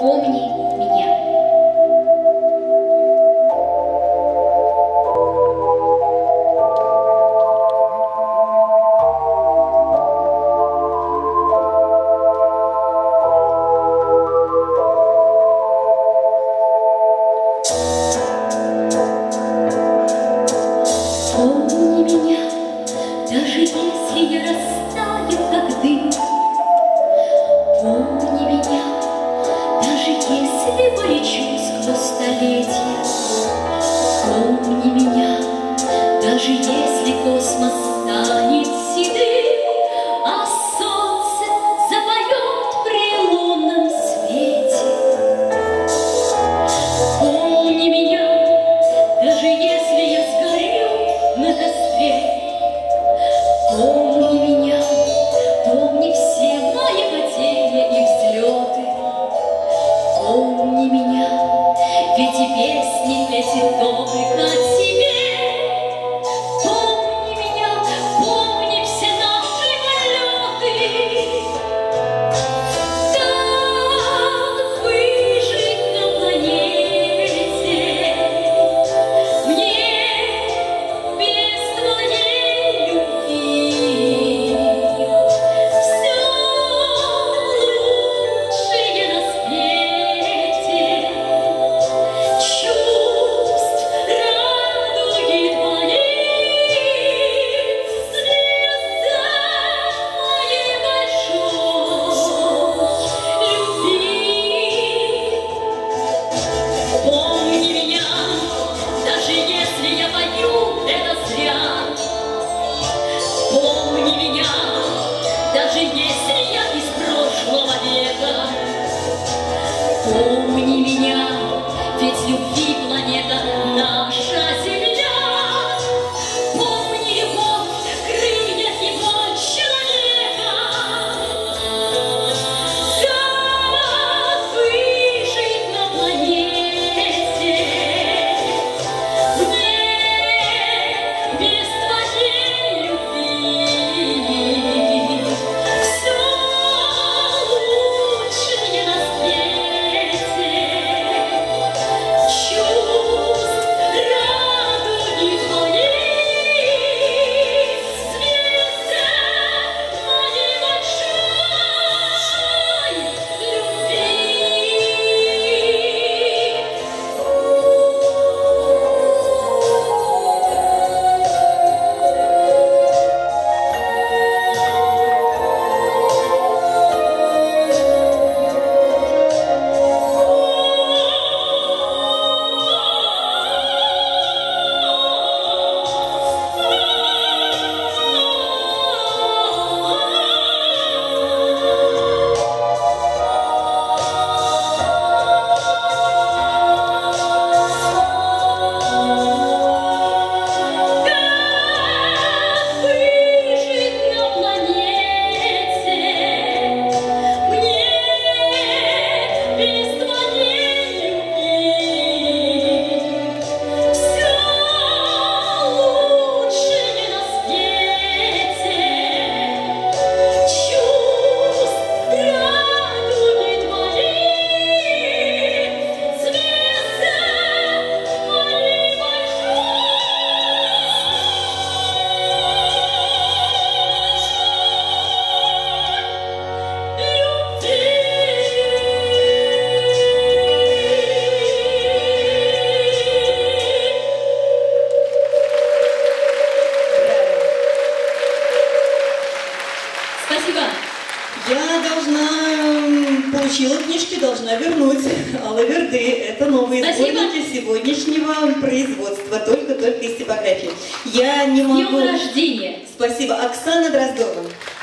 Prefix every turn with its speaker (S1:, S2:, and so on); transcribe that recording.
S1: Помни меня. Помни меня, даже если я растаю, как дым. Помни меня, даже если полечу сквозь столетия. Помни меня, даже если космос станет седым, а солнце запоет при лунном свете. Помни меня, даже если я сгорю на костре. Помни меня, помни все мои падения и взлеты. Помни меня, ведь и песни эти только тебе. Помни меня, помни все наши полеты. Как выжить на планете мне без твоей любви? Все лучшее на свете, чувств, радуги твоей, звезда моей большой любви. Помни меня, даже если я пою это зря. Помни меня, даже если я из прошлого века. Помни меня, ведь любви планета наша Земля. Помни любовь, крылья и боль человека. Как выжить на планете мне без твоей любви? Все лучшее на свете, чувств, радуги твоей, звезда моей большой любви. Как выжить на планете мне без твоей любви? Все лучшее на свете, чувств, радуги твоей, звезда моей большой Спасибо.
S2: Я получила книжки, должна вернуть. Алаверды – это новые
S1: Спасибо.
S2: сборники сегодняшнего производства, только из типографии. Я не
S1: С
S2: могу...
S1: днем рождения!
S2: Спасибо. Оксана Дроздова.